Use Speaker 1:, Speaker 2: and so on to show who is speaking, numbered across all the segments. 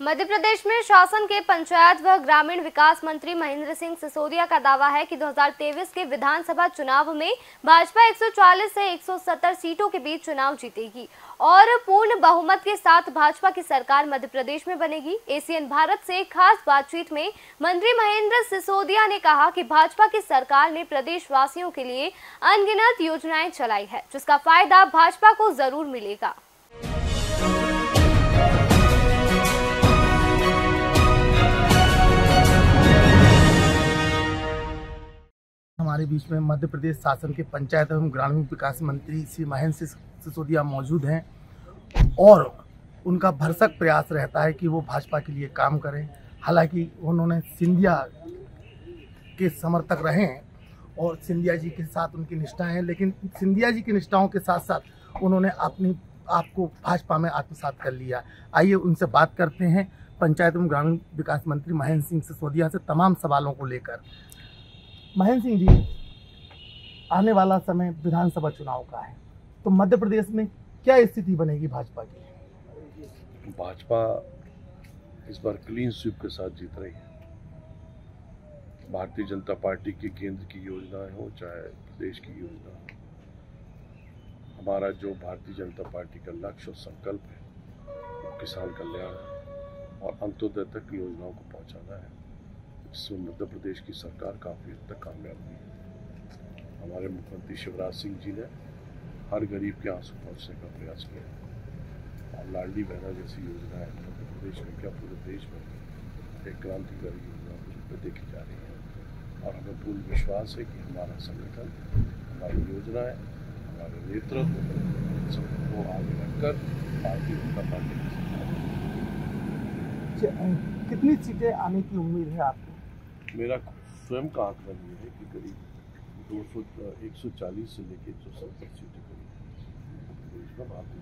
Speaker 1: मध्य प्रदेश में शासन के पंचायत व ग्रामीण विकास मंत्री महेंद्र सिंह सिसोदिया का दावा है कि 2023 के विधानसभा चुनाव में भाजपा 140 से 170 सीटों के बीच चुनाव जीतेगी और पूर्ण बहुमत के साथ भाजपा की सरकार मध्य प्रदेश में बनेगी। एसीएन भारत से खास बातचीत में मंत्री महेंद्र सिसोदिया ने कहा कि भाजपा की सरकार ने प्रदेशवासियों के लिए अनगिनत योजनाएं चलाई है, जिसका फायदा भाजपा को जरूर मिलेगा।
Speaker 2: हमारे बीच में मध्य प्रदेश शासन के पंचायत एवं ग्रामीण विकास मंत्री श्री महेंद्र सिसोदिया मौजूद हैं और उनका भरसक प्रयास रहता है कि वो भाजपा के लिए काम करें। हालांकि उन्होंने सिंधिया के समर्थक रहे हैं और सिंधिया जी के साथ उनकी निष्ठाएं हैं, लेकिन सिंधिया जी की निष्ठाओं के साथ साथ उन्होंने अपनी आपको भाजपा में आत्मसात कर लिया। आइए उनसे बात करते हैं पंचायत एवं ग्रामीण विकास मंत्री महेंद्र सिंह सिसोदिया से तमाम सवालों को लेकर। महेंद्र सिंह जी, आने वाला समय विधानसभा चुनाव का है, तो मध्य प्रदेश में क्या स्थिति बनेगी भाजपा की?
Speaker 3: भाजपा इस बार क्लीन स्वीप के साथ जीत रही है। भारतीय जनता पार्टी की केंद्र की योजनाएं हो चाहे प्रदेश की योजना हो, हमारा जो भारतीय जनता पार्टी का लक्ष्य और संकल्प है वो किसान कल्याण है और अंत्योदय तक योजनाओं को पहुंचाना है। इसमें मध्य प्रदेश की सरकार काफ़ी हद तक कामयाब हुई है। हमारे मुख्यमंत्री शिवराज सिंह जी ने हर गरीब के आंसू पहुंचने का प्रयास किया और लाडली बहना जैसी योजनाएं मध्य प्रदेश में क्या पूरे देश में एक क्रांतिकारी योजना के रूप में देखी जा रही है और हमें पूर्ण विश्वास है कि हमारा संगठन, हमारी योजनाएं, हमारे नेतृत्व सबको आगे रखकर भारतीय जनता पार्टी की सरकार।
Speaker 2: कितनी सीटें आने की उम्मीद है आपको?
Speaker 3: मेरा स्वयं का आंकलन ये है कि करीब 140 से लेकर 170 सीटें करीब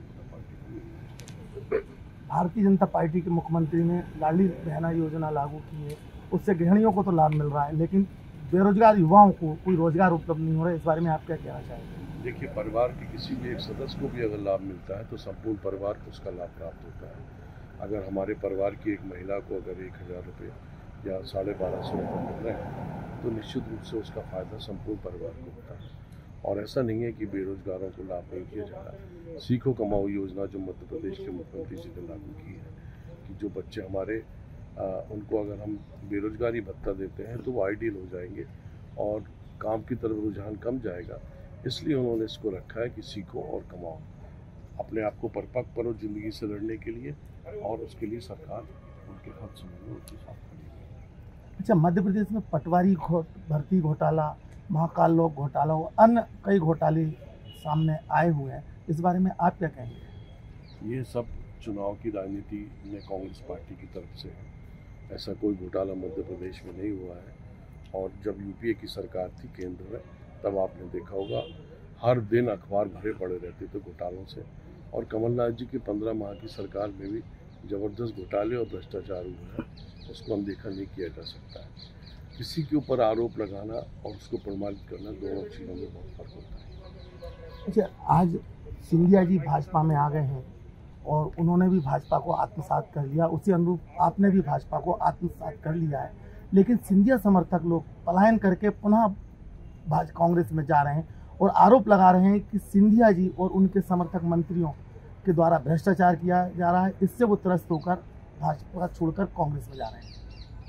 Speaker 2: भारतीय जनता पार्टी के मुख्यमंत्री ने लाडली बहना योजना लागू की है, उससे गृहिणियों को तो लाभ मिल रहा है, लेकिन बेरोजगार युवाओं को कोई रोजगार उपलब्ध नहीं हो रहा है। इस बारे में आप क्या कहना चाहेंगे?
Speaker 3: देखिए, परिवार के किसी भी एक सदस्य को भी अगर लाभ मिलता है तो संपूर्ण परिवार को उसका लाभ प्राप्त होता है। अगर हमारे परिवार की एक महिला को अगर 1000 रुपये या 1250 रुपये मिल रहे हैं तो निश्चित रूप से उसका फ़ायदा संपूर्ण परिवार को होता है। और ऐसा नहीं है कि बेरोजगारों को लाभ नहीं किया जा रहा। सीखो कमाओ योजना जो मध्य प्रदेश के मुख्यमंत्री जी ने लागू की है कि जो बच्चे हमारे उनको अगर हम बेरोजगारी भत्ता देते हैं तो वो आइडियल हो जाएंगे और काम की तरफ रुझान कम जाएगा। इसलिए उन्होंने इसको रखा है कि सीखो और कमाओ, अपने आप को परिपक्व करो जिंदगी से लड़ने के लिए और उसके लिए सरकार उनके हर समय में उनके साथ खड़ी है।
Speaker 2: अच्छा, मध्य प्रदेश में पटवारी भर्ती घोटाला, महाकाल लोक घोटाला और अन्य कई घोटाले सामने आए हुए हैं, इस बारे में आप क्या कहेंगे?
Speaker 3: ये सब चुनाव की राजनीति में कांग्रेस पार्टी की तरफ से है। ऐसा कोई घोटाला मध्य प्रदेश में नहीं हुआ है और जब यूपीए की सरकार थी केंद्र में तब आपने देखा होगा हर दिन अखबार भरे पड़े रहते थे घोटालों से और कमलनाथ जी की 15 माह की सरकार में भी ज़बरदस्त घोटाले और भ्रष्टाचार हुए हैं, उसको अनदेखा नहीं किया जा सकता है। किसी के ऊपर आरोप लगाना और उसको प्रमाणित करना दोनों चीज़ों में बहुत फर्क होता है।
Speaker 2: अच्छा, आज सिंधिया जी भाजपा में आ गए हैं और उन्होंने भी भाजपा को आत्मसात कर लिया, उसी अनुरूप आपने भी भाजपा को आत्मसात कर लिया है, लेकिन सिंधिया समर्थक लोग पलायन करके पुनः कांग्रेस में जा रहे हैं और आरोप लगा रहे हैं कि सिंधिया जी और उनके समर्थक मंत्रियों के द्वारा भ्रष्टाचार किया जा रहा है, इससे वो त्रस्त होकर भाजपा छोड़कर कांग्रेस में जा रहे हैं।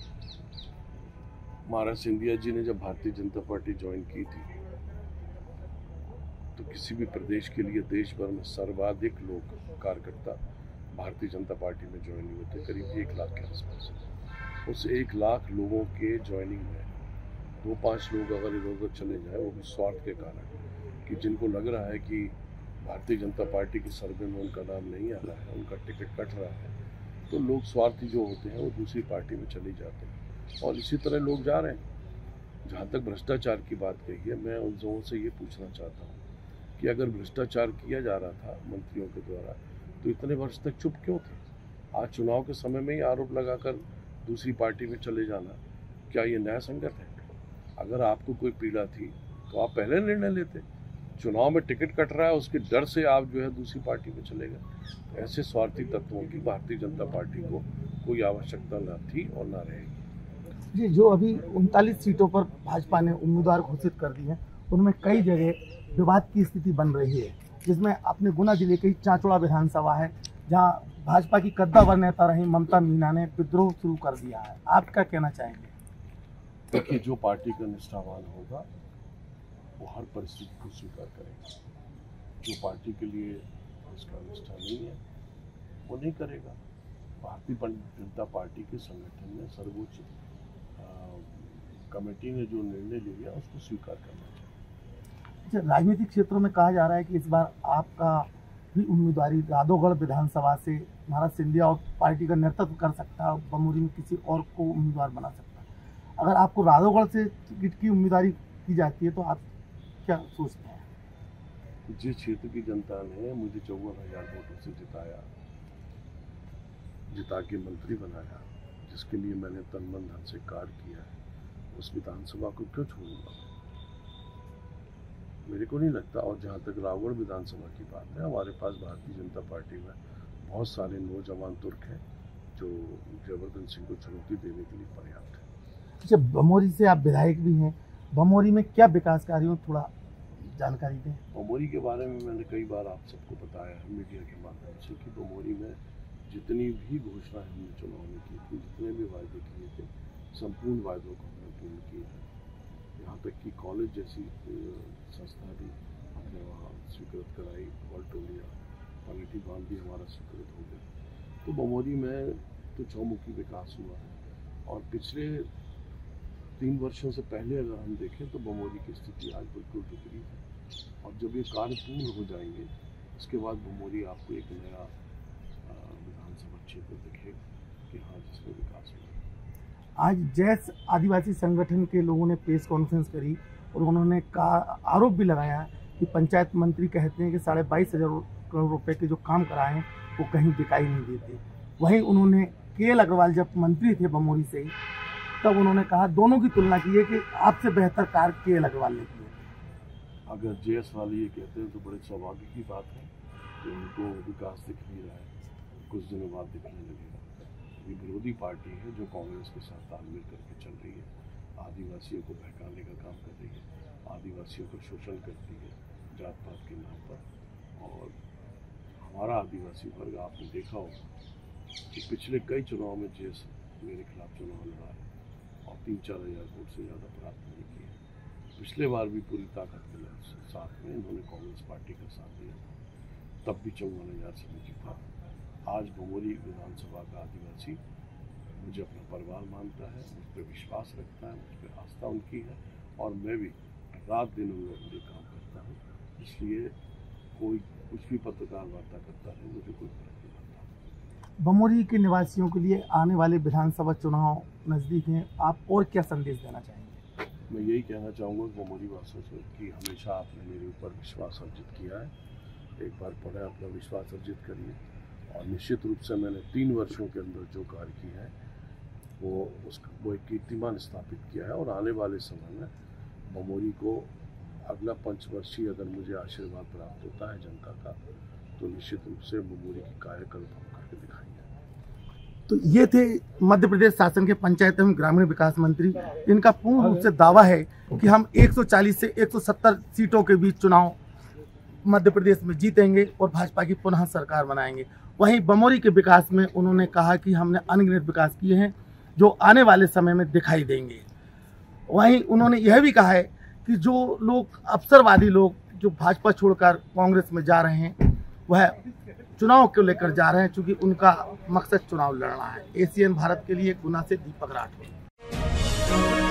Speaker 3: महाराज सिंधिया जी ने जब भारतीय जनता पार्टी ज्वाइन की थी तो किसी भी प्रदेश के लिए देश भर में सर्वाधिक लोग कार्यकर्ता भारतीय जनता पार्टी में ज्वाइन हुए थे, करीब 1 लाख के आसपास। उस 1 लाख लोगों के ज्वाइनिंग में 2-5 लोग अगर इधर उधर चले जाए, वो भी स्वार्थ के कारण, कि जिनको लग रहा है कि भारतीय जनता पार्टी के सर्वे में उनका नाम नहीं आ रहा है, उनका टिकट कट रहा है, तो लोग स्वार्थी जो होते हैं वो दूसरी पार्टी में चले जाते हैं और इसी तरह लोग जा रहे हैं। जहाँ तक भ्रष्टाचार की बात कही है, मैं उन लोगों से ये पूछना चाहता हूँ कि अगर भ्रष्टाचार किया जा रहा था मंत्रियों के द्वारा तो इतने वर्ष तक चुप क्यों थे? आज चुनाव के समय में ही आरोप लगाकर दूसरी पार्टी में चले जाना, क्या ये न्याय संगत है? अगर आपको कोई पीड़ा थी तो आप पहले निर्णय लेते। चुनाव में टिकट कट रहा है उसके डर से आप जो है दूसरी पार्टी में चले गए। ऐसे स्वार्थी तत्वों की भारतीय जनता पार्टी को कोई आवश्यकता न थी और न रहेगी।
Speaker 2: जी, जो अभी 39 सीटों पर भाजपा ने उम्मीदवार घोषित कर दी हैं, उनमें कई जगह विवाद की स्थिति बन रही है, जिसमें अपने गुना जिले की चांचौड़ा विधानसभा है, जहां भाजपा की कद्दावर नेता रही ममता मीना ने विद्रोह शुरू कर दिया है। आप क्या कहना चाहेंगे?
Speaker 3: देखिए, जो पार्टी का निष्ठावान होगा वो हर परिस्थिति को स्वीकार करेगा। जो पार्टी के लिए उसका निष्ठा नहीं है वो नहीं करेगा। भारतीय जनता पार्टी के संगठन में सर्वोच्च कमेटी ने जो निर्णय लिया उसको स्वीकार करना चाहिए।
Speaker 2: राजनीतिक क्षेत्रों में कहा जा रहा है कि इस बार आपका भी उम्मीदवारी राधोगढ़ विधानसभा से महाराज सिंधिया और पार्टी का नेतृत्व कर सकता है, बमोरी में किसी और को उम्मीदवार बना सकता है। अगर आपको राधोगढ़ से टिकट की उम्मीदवारी की जाती है तो आप क्या सोचते हैं?
Speaker 3: जिस क्षेत्र की जनता ने मुझे 54,000 वोटों से जिता के मंत्री बनाया, जिसके लिए मैंने तन मन धन से कार्य किया है, उस विधानसभा को क्यों छोड़ूंगा? मेरे को नहीं लगता। और जहाँ तक रावगढ़ विधानसभा की बात है, हमारे पास भारतीय जनता पार्टी में बहुत सारे नौजवान तुर्क हैं जो जयवर्धन सिंह को चुनौती देने के लिए पर्याप्त है।
Speaker 2: अच्छा, बमोरी से आप विधायक भी हैं, बमोरी में क्या विकास कार्यों थोड़ा जानकारी दें।
Speaker 3: बमोरी के बारे में मैंने कई बार आप सबको बताया है मीडिया के माध्यम से कि बमोरी में जितनी भी घोषणाएं हमने चुनाव में की थी, जितने भी वायदे किए थे, संपूर्ण वायदों को हमने पूर्ण किया है। यहाँ तक कि कॉलेज जैसी संस्था भी हमने वहाँ स्वीकृत कराई, वॉल्टोलिया पॉलिटी बांध भी हमारा स्वीकृत हो गया। तो बमोरी में तो चौमुखी विकास हुआ है। और पिछले 3 वर्षों से पहले अगर हम देखें तो बमोरी की स्थिति आज बिल्कुल विपरीत है। और जब ये कार्य पूर्ण हो जाएंगे उसके बाद बमोरी आपको एक नया विधानसभा क्षेत्र दिखेगा कि हाँ, जिसमें विकास हुआ।
Speaker 2: आज जैस आदिवासी संगठन के लोगों ने प्रेस कॉन्फ्रेंस करी और उन्होंने आरोप भी लगाया कि पंचायत मंत्री कहते हैं कि 22,500 करोड़ रुपए के जो काम कराए हैं वो कहीं दिखाई नहीं देते। वहीं उन्होंने KL अग्रवाल जब मंत्री थे बमोरी से ही, तब उन्होंने कहा, दोनों की तुलना की है कि आपसे बेहतर कार्य KL अग्रवाल ने किया।
Speaker 3: अगर JS वाले ये कहते हैं तो बड़े सौभाग्य की बात है कि उनको विकास दिख नहीं रहा है, कुछ दिनों बाद दिखने लगेगा। ये विरोधी पार्टी है जो कांग्रेस के साथ तालमेल करके चल रही है, आदिवासियों को बहकाने का काम कर रही है, आदिवासियों का शोषण करती है जात पात के नाम पर। और हमारा आदिवासी वर्ग आपने देखा होगा कि पिछले कई चुनाव में JS मेरे खिलाफ चुनाव लड़ा है और 3-4 हज़ार वोट से ज़्यादा प्राप्त नहीं किए। पिछले बार भी पूरी ताकत के साथ में इन्होंने कांग्रेस पार्टी का साथ दिया था, तब भी 54,000 से नहीं जीता। आज बमोरी विधानसभा का आदिवासी मुझे अपना परिवार मानता है, मुझ पर विश्वास रखता है, मुझ पर आस्था उनकी है और मैं भी रात दिन उनके लिए काम करता हूँ। इसलिए कोई कुछ भी पत्रकार वार्ता करता है, मुझे कोई फर्क नहीं पड़ता।
Speaker 2: बमोरी के निवासियों के लिए आने वाले विधानसभा चुनाव नज़दीक हैं, आप और क्या संदेश देना चाहेंगे?
Speaker 3: मैं यही कहना चाहूँगा बमोरी वासियों से कि हमेशा आपने मेरे ऊपर विश्वास अर्जित किया है, एक बार पढ़े अपना विश्वास अर्जित करिए। और निश्चित रूप से मैंने 3 वर्षों के अंदर जो कार्य किया है वो एक कीर्तिमान स्थापित किया है। और आने वाले समय में बमोरी को अगला पंचवर्षीय अगर मुझे आशीर्वाद प्राप्त होता है जनता का, तो निश्चित रूप से बमोरी की कायाकल्प हम करके दिखाएंगे।
Speaker 2: तो ये थे मध्य प्रदेश शासन के पंचायत एवं ग्रामीण विकास मंत्री। इनका पूर्ण रूप से दावा है कि हम 140 से 170 सीटों के बीच चुनाव मध्य प्रदेश में जीतेंगे और भाजपा की पुनः सरकार बनाएंगे। वहीं बमोरी के विकास में उन्होंने कहा कि हमने अनगिनत विकास किए हैं जो आने वाले समय में दिखाई देंगे। वहीं उन्होंने यह भी कहा है कि जो लोग अवसरवादी लोग जो भाजपा छोड़कर कांग्रेस में जा रहे हैं वह चुनाव को लेकर जा रहे हैं, क्योंकि उनका मकसद चुनाव लड़ना है। ACN भारत के लिए गुना से दीपक राठौर।